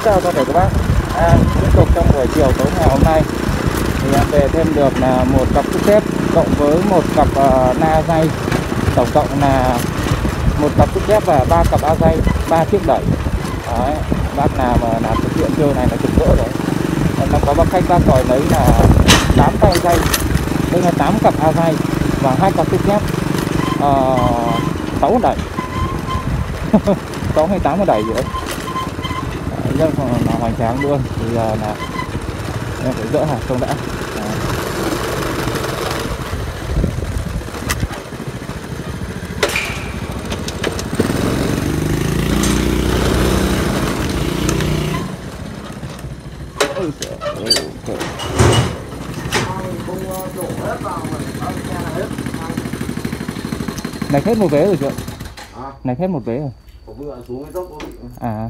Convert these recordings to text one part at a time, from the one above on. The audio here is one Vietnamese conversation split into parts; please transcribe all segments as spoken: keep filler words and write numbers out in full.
chào toàn thể các bác. À, tiếp tục trong buổi chiều tối ngày hôm nay thì em về thêm được là một cặp xúc xếp cộng với một cặp uh, na dây, tổng cộng là một cặp xúc xếp và ba cặp a dây, ba chiếc đẩy. Đấy, bác nào mà làm thực hiện chơi này là trực cỡ rồi. Nó có bác khách bác đòi lấy là tám tay dây, đây là tám cặp a dây và hai cặp xúc xếp, uh, sáu đẩy. sáu hay tám cái đẩy gì đấy. Rất là hoành tráng luôn. Thì giờ là em phải dỡ hàng xong đã. Đấy. Ôi trời ơi, trời. Này hết một vế rồi chưa? À? Này hết một vế rồi. À.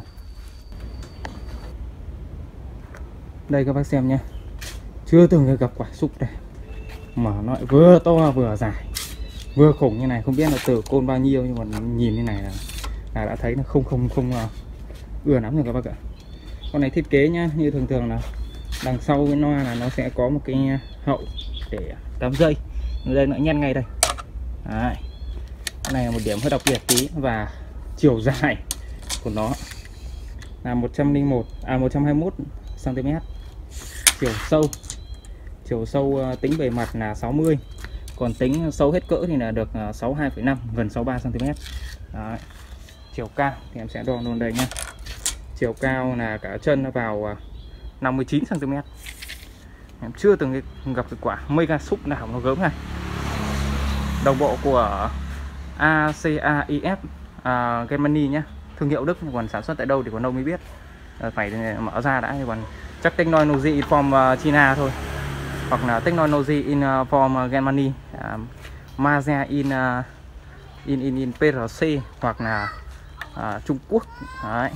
Đây các bác xem nhé. Chưa từng gặp quả xúc này mà nó vừa to vừa dài vừa khủng như này. Không biết là từ côn bao nhiêu nhưng mà nhìn như này là, là đã thấy nó không không không uh, ưa lắm rồi các bác ạ. Con này thiết kế nhá, như thường thường là đằng sau cái loa là nó sẽ có một cái hậu để cắm dây. Đây nó nhăn ngay đây. Đấy. Cái này là một điểm hơi đặc biệt tí. Và chiều dài của nó là một trăm lẻ một à một trăm hai mươi mốt xăng ti mét. Chiều sâu chiều sâu uh, tính bề mặt là sáu mươi, còn tính sâu hết cỡ thì là được uh, sáu mươi hai phẩy năm, gần sáu mươi ba xăng ti mét. Đấy. Chiều cao thì em sẽ đo luôn đây nhá. Chiều cao là cả chân nó vào uh, năm mươi chín xăng ti mét. Em chưa từng gặp cái quả mega xúc nào nó gớm này. Đồng bộ của a xê a i ép uh, Germany nhá, thương hiệu Đức, còn sản xuất tại đâu thì còn đâu mới biết. Uh, phải mở ra đã, thì còn chắc Technology in from uh, China thôi, hoặc là Technology in uh, from uh, Germany, uh, Mazia in, uh, in in in pê rờ xê hoặc là uh, Trung Quốc. Đấy.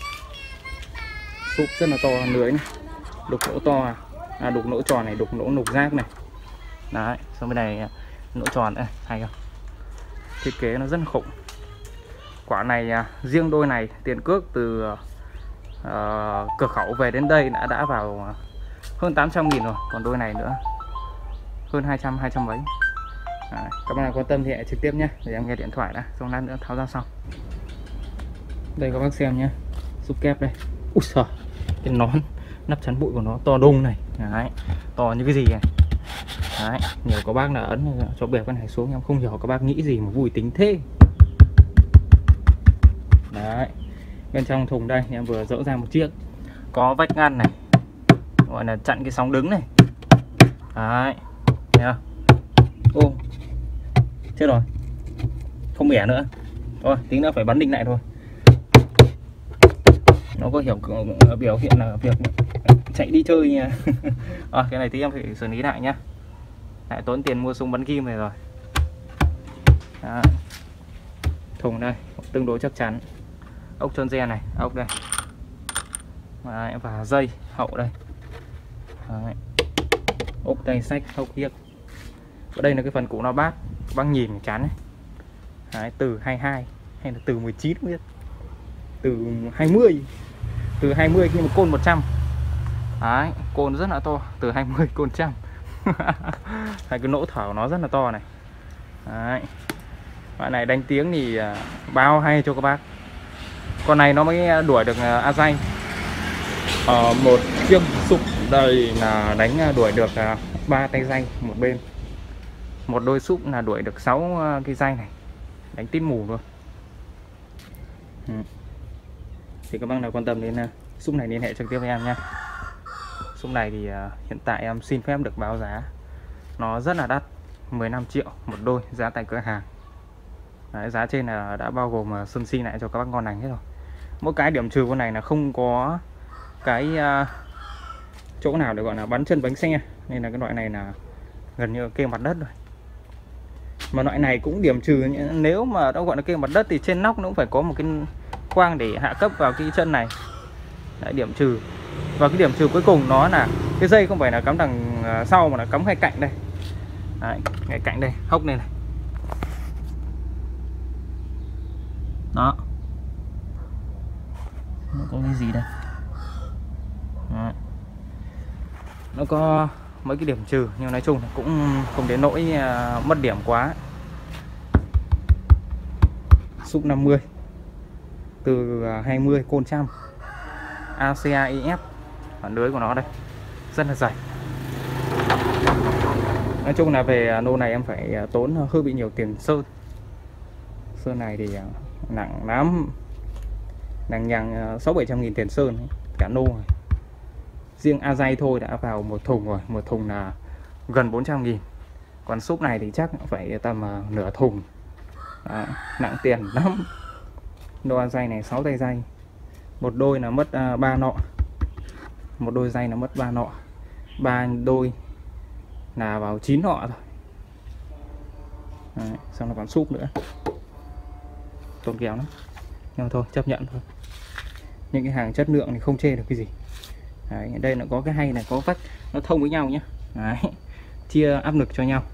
Súp rất là to lưới này, đục lỗ to, à, đục lỗ tròn này, đục lỗ nục rác này. Đấy, xong bên này lỗ tròn này, hay không? Thiết kế nó rất là khủng. Quả này uh, riêng đôi này tiền cước từ uh, Uh, cửa khẩu về đến đây đã đã vào hơn tám trăm nghìn rồi, còn đôi này nữa hơn hai trăm, hai trăm mấy. À, các bạn nào quan tâm thì hãy trực tiếp nhé, để em nghe điện thoại đã, xong lát nữa tháo ra sau. Đây các bác xem nhé, xúc kép đây. Úi giời, cái nón nắp chắn bụi của nó to đùng này. Đấy, to như cái gì này. Đấy, nhiều các bác là ấn cho bẹp cái này xuống, em không hiểu các bác nghĩ gì mà vui tính thế. Đấy. Bên trong thùng đây em vừa dỡ ra một chiếc, có vách ngăn này, gọi là chặn cái sóng đứng này. Đấy, thấy không? Ô, chết rồi, không bẻ nữa. Thôi, tính nữa phải bắn đinh lại thôi. Nó có hiểu biểu hiện là việc chạy đi chơi nha. À, cái này tí em phải xử lý lại nhá. Lại tốn tiền mua súng bắn kim này rồi. Đấy. Thùng đây tương đối chắc chắn. Ốc trơn re này, ốc đây. Đấy, và dây hậu đây. Đấy. Ốc tay sách, ốc hiếc. Ở đây là cái phần củ nó bát, bác nhìn chán này. Đấy, từ hai mươi hai hay là từ mười chín biết. Từ hai mươi. Từ hai mươi khi mà côn một trăm. Đấy, côn rất là to, từ hai mươi côn một trăm. Cái nỗ thở nó rất là to này. Đấy. Bạn này đánh tiếng thì bao hay cho các bác. Con này nó mới đuổi được a dây. Ờ, một chiếc xúc đây là đánh đuổi được ba tay dây một bên. Một đôi xúc là đuổi được sáu cái dây này. Đánh tít mù luôn. Ừ. Thì các bác nào quan tâm đến xúc này liên hệ trực tiếp với em nha. Xúc này thì hiện tại em xin phép được báo giá nó rất là đắt, mười lăm triệu một đôi, giá tại cửa hàng. Đấy, giá trên là đã bao gồm sơn xi lại cho các bác ngon lành hết rồi. Mỗi cái điểm trừ con này là không có cái uh, chỗ nào để gọi là bắn chân bánh xe, nên là cái loại này là gần như kê mặt đất rồi. Mà loại này cũng điểm trừ, nếu mà nó gọi là kê mặt đất thì trên nóc nó cũng phải có một cái quang để hạ cấp vào cái chân này. Đấy, điểm trừ. Và cái điểm trừ cuối cùng nó là cái dây không phải là cắm đằng sau mà là cắm ngay cạnh đây. Đấy, ngay cạnh đây, hốc này này. Đó. Nó có cái gì đây? Đấy. Nó có mấy cái điểm trừ nhưng nói chung là cũng không đến nỗi uh, mất điểm quá. Sub năm mươi từ hai mươi côn trăm, a xê a i ép, bản lưới của nó đây rất là dày. Nói chung là về nô này em phải tốn hơi bị nhiều tiền sơn. Sơn này thì nặng lắm, nặng nhằng sáu bảy trăm nghìn tiền sơn cả nô này. Riêng a dây thôi đã vào một thùng rồi, một thùng là gần bốn trăm nghìn. Còn súp này thì chắc phải tầm uh, nửa thùng. Đó, nặng tiền lắm. Đôi a dây này sáu tay dây, một đôi là mất uh, ba nọ, một đôi dây là mất ba nọ, ba đôi là vào chín nọ rồi. Đấy, xong là còn súp nữa, tốn kém lắm. Nhưng mà thôi chấp nhận thôi, những cái hàng chất lượng thì không chê được cái gì. Đấy, đây nó có cái hay này, có vách nó thông với nhau nhé. Đấy, chia áp lực cho nhau.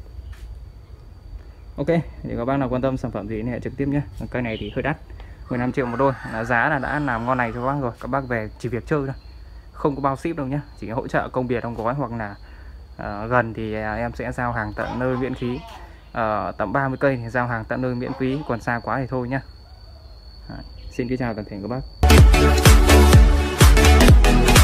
Ok, thì các bác nào quan tâm sản phẩm gì thì hãy trực tiếp nhé. Cây này thì hơi đắt, mười lăm triệu một đôi, là giá là đã làm ngon này cho các bác rồi. Các bác về chỉ việc chơi thôi, không có bao ship đâu nhé, chỉ hỗ trợ công biệt đóng gói, hoặc là uh, gần thì uh, em sẽ giao hàng tận nơi miễn phí. Uh, tầm ba mươi cây thì giao hàng tận nơi miễn phí, còn xa quá thì thôi nhé. Xin kính chào toàn thể các bác.